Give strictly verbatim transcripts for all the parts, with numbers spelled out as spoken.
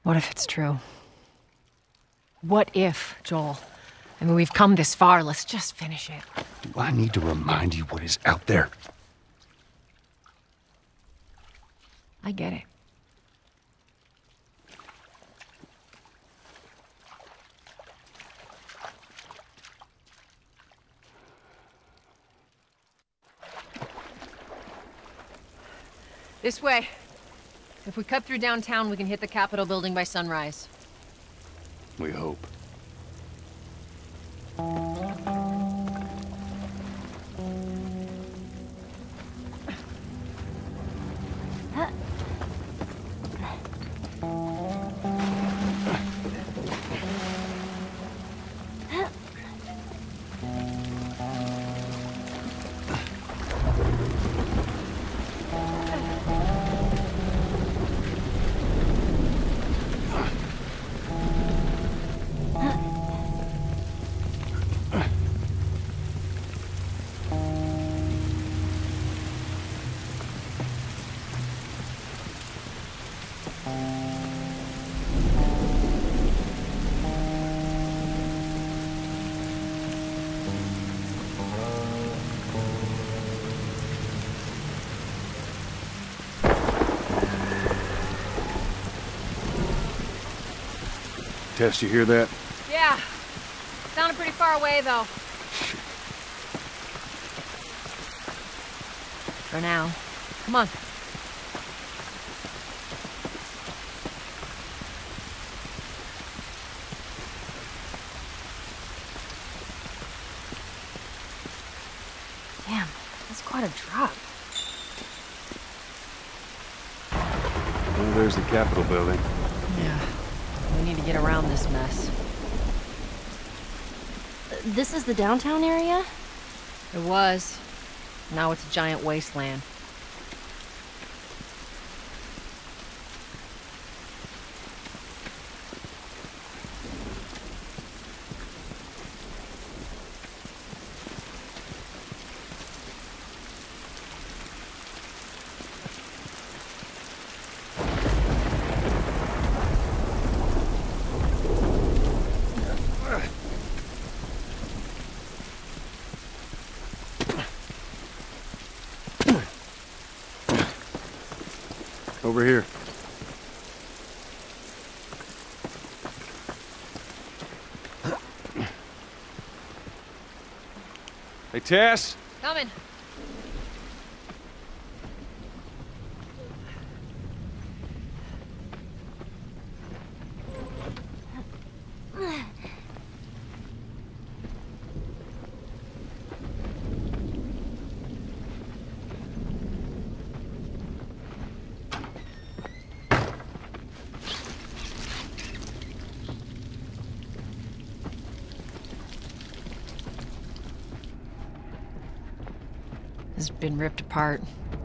What if it's true? What if, Joel? I mean, we've come this far. Let's just finish it. Do I need to remind you what is out there? I get it. This way. If we cut through downtown, we can hit the Capitol building by sunrise. We hope. Tess, you hear that? Yeah. Sounded pretty far away, though. For now. Come on. Damn, that's quite a drop. Well, there's the Capitol building. Yeah. We need to get around this mess. This is the downtown area? It was. Now it's a giant wasteland. Over here. Hey, Tess? Coming. It's been ripped apart.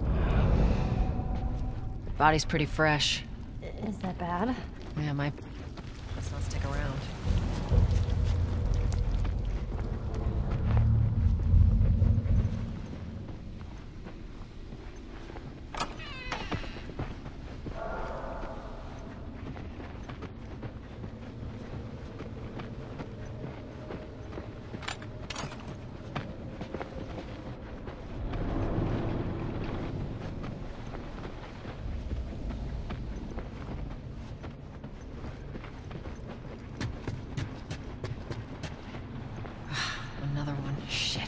Body's pretty fresh. Is that bad? Yeah, my... Let's not stick around. Another one. Shit.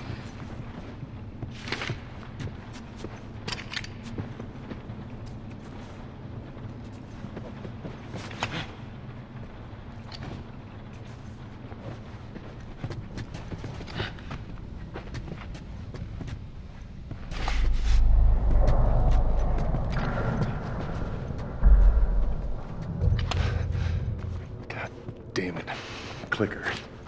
God damn it. Clicker.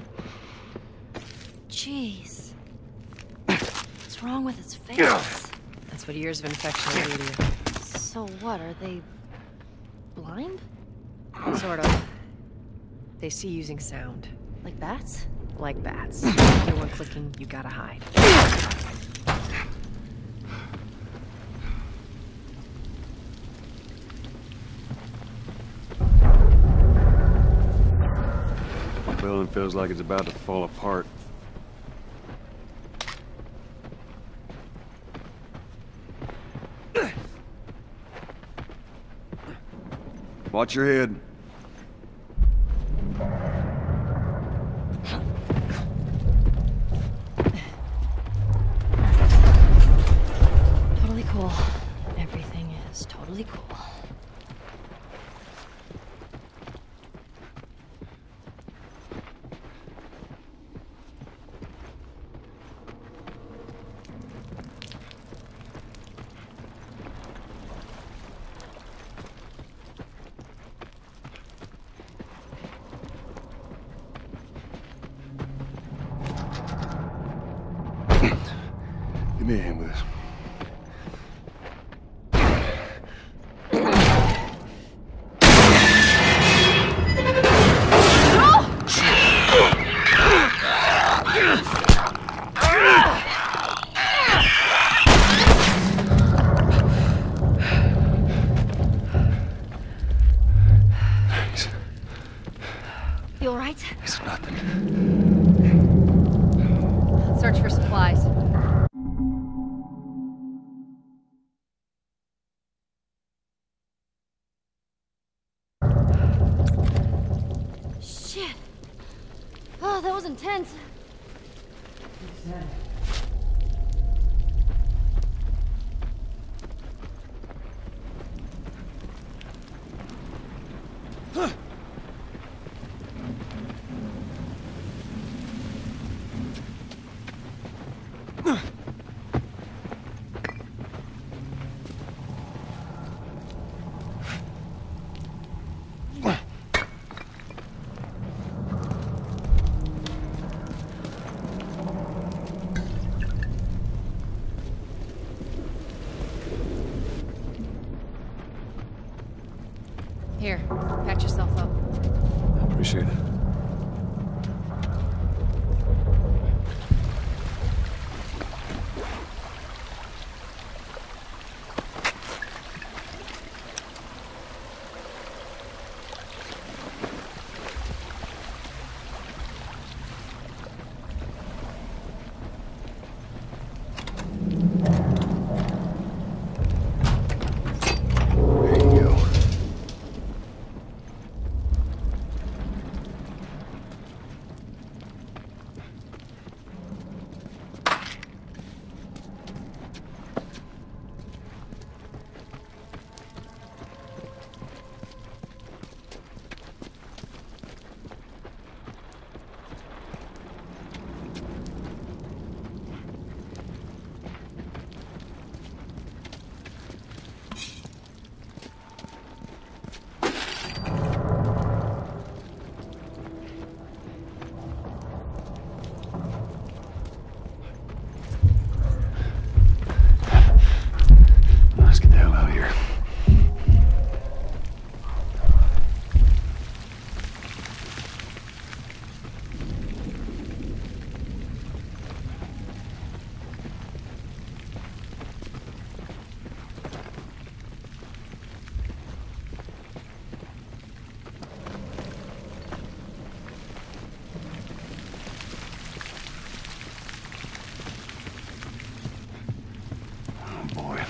Jeez. What's wrong with its face? That's what years of infection will do to you. So what, are they blind? Sort of. They see using sound. Like bats? Like bats. Everyone clicking, you gotta hide. building feels like it's about to fall apart. Watch your head. Totally cool. Everything is totally cool. Give me a hand with this. Thanks. You all right? It's nothing. Search for supplies. Shit. Oh, that was intense. Here, patch yourself up. Appreciate it. There you go. Let's get the hell out of here. Oh boy.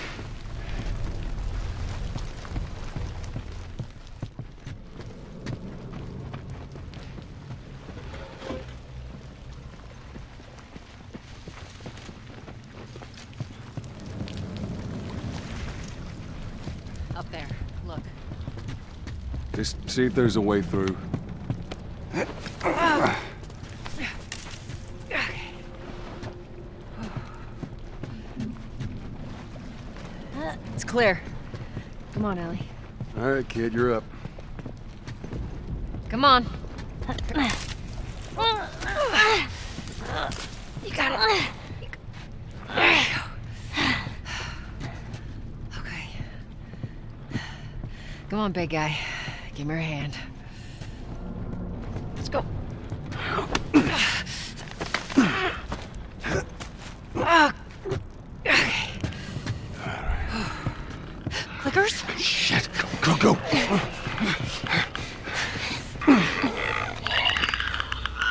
Up there. Look. Just see if there's a way through. It's clear. Come on, Ellie. All right, kid, you're up. Come on. You got it. There you go. Okay. Come on, big guy. Give me your hand. Let's go. Okay. Clickers? Shit, go, go, go.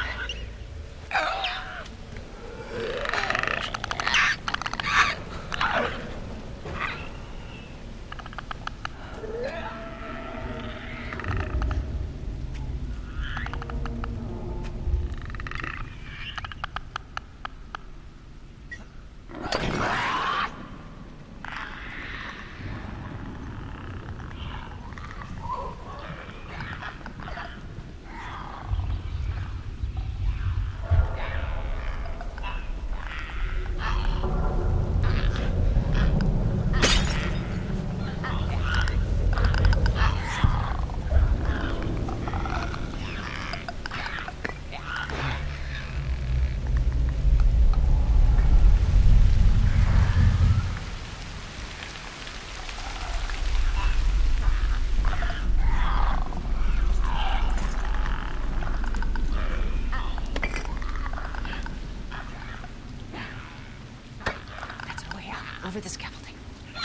over the scaffolding.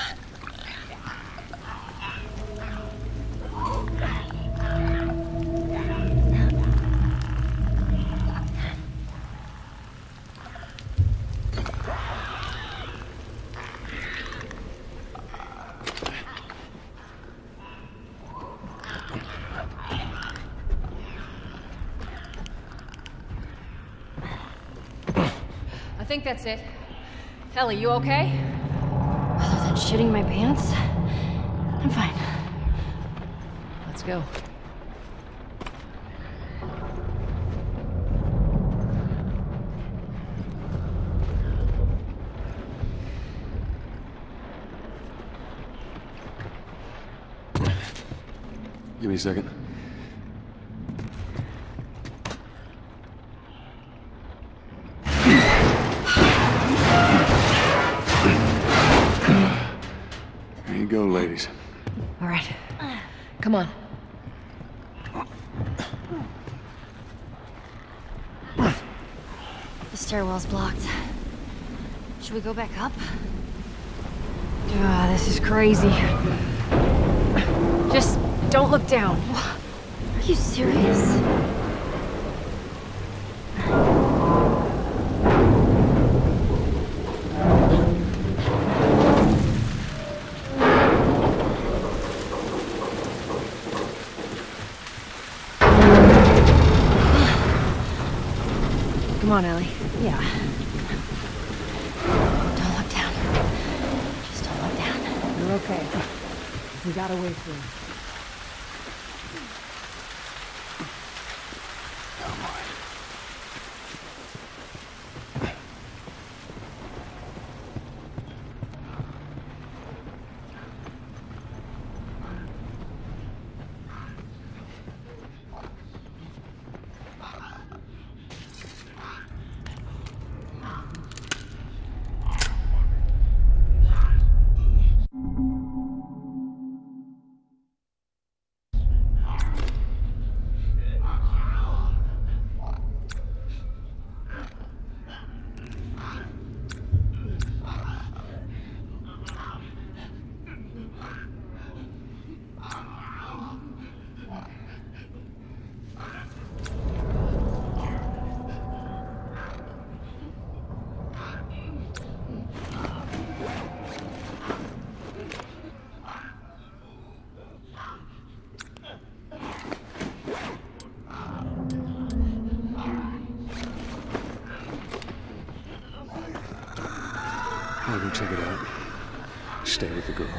I think that's it. Ellie, you okay? Other than shitting my pants, I'm fine. Let's go. Give me a second. There you go, ladies. All right. Come on. The stairwell's blocked. Should we go back up? Ah, this is crazy. Just don't look down. Are you serious? Come on, Ellie. Yeah. Don't look down. Just don't look down. You're okay. We got a way through. I'll go check it out. Stay with the girl.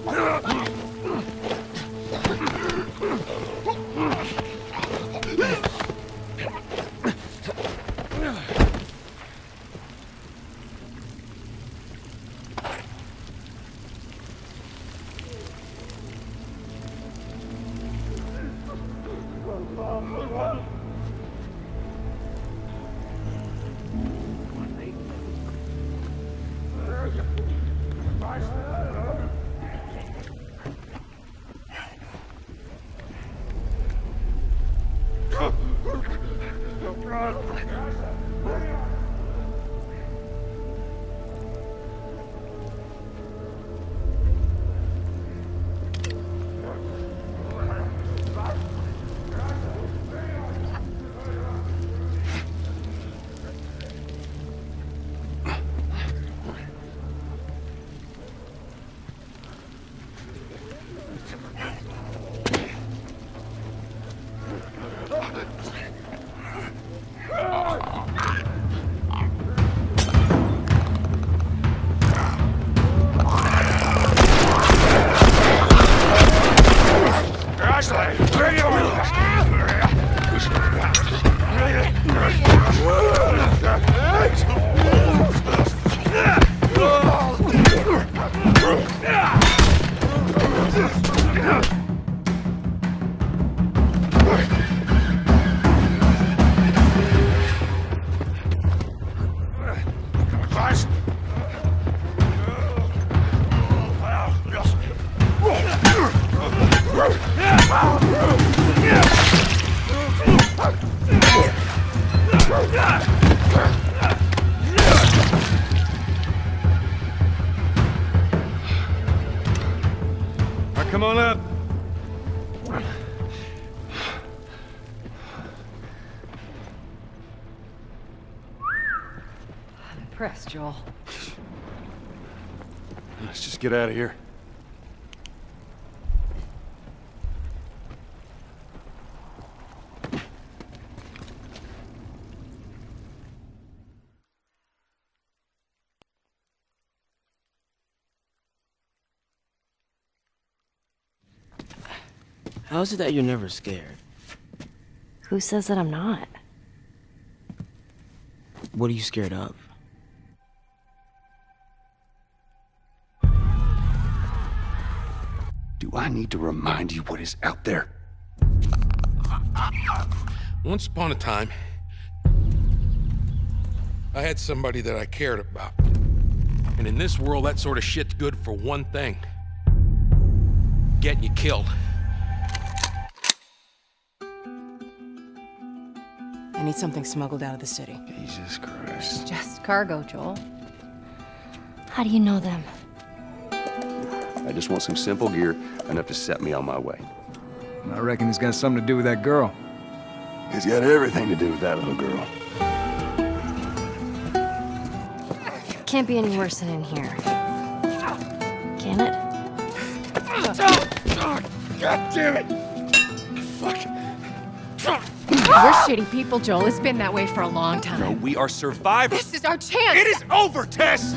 Come on up. I'm impressed, Joel. Let's just get out of here. How is it that you're never scared? Who says that I'm not? What are you scared of? Do I need to remind you what is out there? Once upon a time, I had somebody that I cared about. And in this world, that sort of shit's good for one thing. Getting you killed. I need something smuggled out of the city. Jesus Christ. Just cargo, Joel. How do you know them? I just want some simple gear, enough to set me on my way. I reckon it's got something to do with that girl. It's got everything to do with that little girl. Can't be any worse than in here. Can it? God damn it! Fuck. We're shitty people, Joel. It's been that way for a long time. No, we are survivors. This is our chance! It is over, Tess!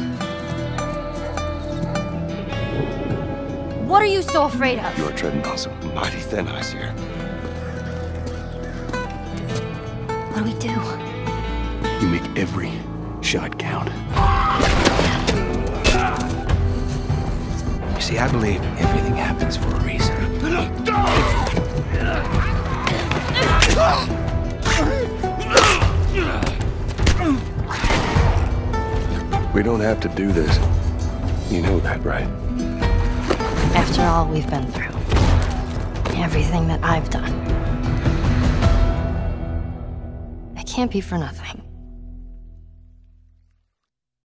What are you so afraid of? You are treading on some mighty thin ice here. What do we do? You make every shot count. You see, I believe everything happens for a reason. We don't have to do this. You know that, right? After all we've been through. Everything that I've done. It can't be for nothing.